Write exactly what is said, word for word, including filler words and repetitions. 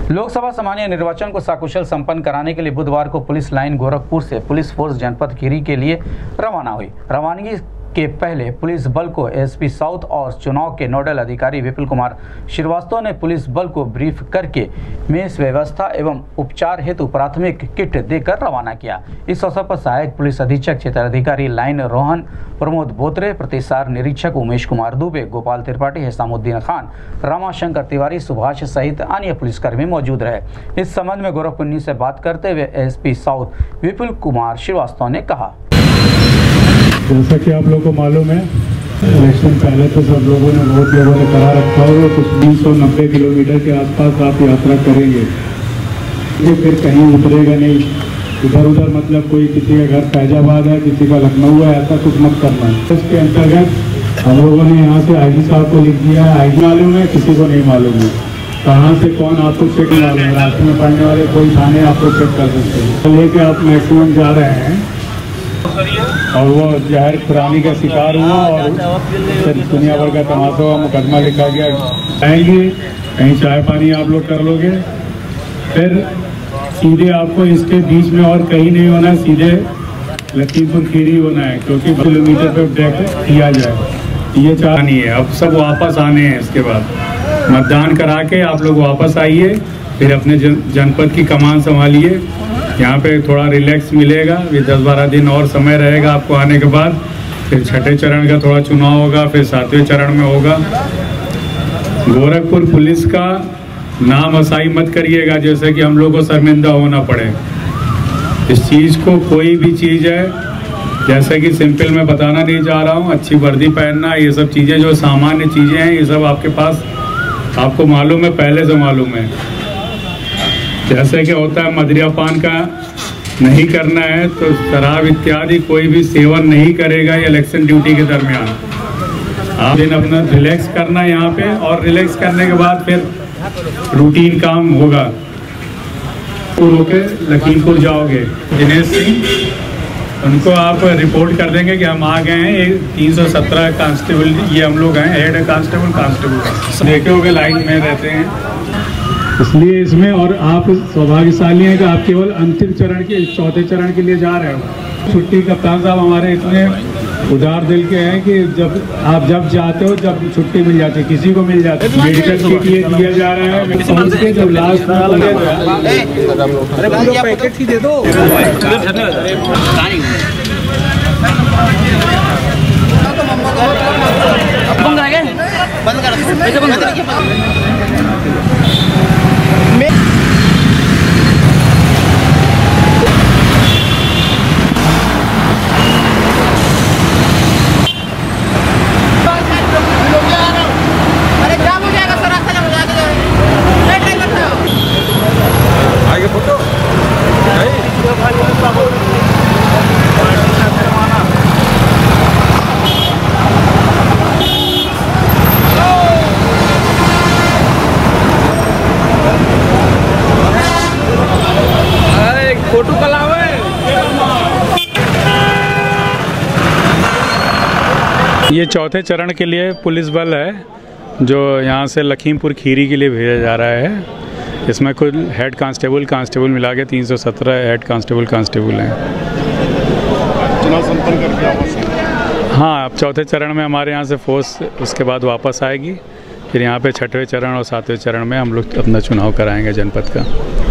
लोकसभा सामान्य निर्वाचन को सकुशल संपन्न कराने के लिए बुधवार को पुलिस लाइन गोरखपुर से पुलिस फोर्स जनपद खीरी के लिए रवाना हुई। रवानगी के पहले पुलिस बल को एसपी साउथ और चुनाव के नोडल अधिकारी विपुल कुमार श्रीवास्तव ने पुलिस बल को ब्रीफ करके मेस व्यवस्था एवं उपचार हेतु प्राथमिक किट देकर रवाना किया। इस अवसर पर सहायक पुलिस अधीक्षक क्षेत्र अधिकारी लाइन रोहन प्रमोद बोत्रे, प्रतिसार निरीक्षक उमेश कुमार दुबे, गोपाल त्रिपाठी, हेसामुद्दीन खान, रामाशंकर तिवारी, सुभाष सहित अन्य पुलिसकर्मी मौजूद रहे। इस संबंध में गोरखपुर न्यूज से बात करते हुए एसपी साउथ विपुल कुमार श्रीवास्तव ने कहा, जैसा कि आप लोगों को मालूम है, इलेक्शन पहले तो सब लोगों ने बहुत लोगों ने करा रखा होगा कुछ तीन सौ नब्बे किलोमीटर के आसपास आप यात्रा करेंगे, ये फिर कहीं उतरेगा नहीं, इधर उधर मतलब कोई किसी का घर फैजाबाद है, किसी का लखनऊ है, ऐसा कुछ मत करना है। इसके अंतर्गत हम लोगों ने यहाँ से आई जी साहब को लिख दिया है। आई जी मालूम है, किसी को नहीं मालूम है कहाँ से कौन आपको चेक मालूम है। रास्ते में पढ़ने वाले कोई थाने आपको चेक कर सकते हैं। लेके आप मैक्सिमम जा रहे हैं और वो जहर खुरानी का शिकार हुआ और दुनिया भर का तमाशा हुआ, मुकदमा लिखा गया। आएंगे कहीं चाय पानी आप लोग कर लोगे, फिर सीधे आपको इसके बीच में और कहीं नहीं होना, सीधे लखीमपुर खीरी होना है, क्योंकि किलोमीटर पे ब्रेक किया जाए। ये चाह नहीं है, अब सब वापस आने हैं। इसके बाद मतदान करा के आप लोग वापस आइए, फिर अपने जन, जनपद की कमान संभालिए। यहाँ पे थोड़ा रिलैक्स मिलेगा, ये दस बारह दिन और समय रहेगा आपको आने के बाद। फिर छठे चरण का थोड़ा चुनाव होगा, फिर सातवें चरण में होगा। गोरखपुर पुलिस का नाम असाई मत करिएगा, जैसे कि हम लोग को शर्मिंदा होना पड़े। इस चीज़ को कोई भी चीज़ है, जैसे कि सिंपल मैं बताना नहीं चाह रहा हूँ, अच्छी वर्दी पहनना, ये सब चीज़ें जो सामान्य चीज़ें हैं, ये सब आपके पास आपको मालूम है, पहले से मालूम है। जैसे कि होता है मदिरा पान का नहीं करना है, तो शराब इत्यादि कोई भी सेवन नहीं करेगा ये इलेक्शन ड्यूटी के दरमियान। आप दिन अपना रिलैक्स करना है यहाँ पे, और रिलैक्स करने के बाद फिर रूटीन काम होगा। होके लखीमपुर जाओगे, दिनेश सिंह उनको आप रिपोर्ट कर देंगे कि हम आ गए हैं। तीन सौ सत्रह कांस्टेबल ये हम लोग हैं, हेड कांस्टेबल कांस्टेबल देखे होगे लाइन में रहते हैं, इसलिए इसमें। और आप सौभाग्यशाली हैं कि आप केवल अंतिम चरण के चौथे चरण के लिए जा रहे हो। छुट्टी कप्तान साहब हमारे इतने उदार दिल के हैं कि जब आप जब जाते हो, जब छुट्टी मिल जाती है, किसी को मिल जाती है। मेडिकल किट ये दिया जा रहा है, पहुँच के जब लास्ट पैकेट ही दे दो। बंद कर ये चौथे चरण के लिए पुलिस बल है जो यहाँ से लखीमपुर खीरी के लिए भेजा जा रहा है। इसमें कुल हेड कांस्टेबल कांस्टेबल मिला के तीन सौ सत्रह हेड कांस्टेबल कांस्टेबल हैं। चुनाव संपन्न करके वापस। हाँ, अब चौथे चरण में हमारे यहाँ से फोर्स उसके बाद वापस आएगी। फिर यहाँ पे छठवें चरण और सातवें चरण में हम लोग अपना चुनाव कराएंगे जनपद का।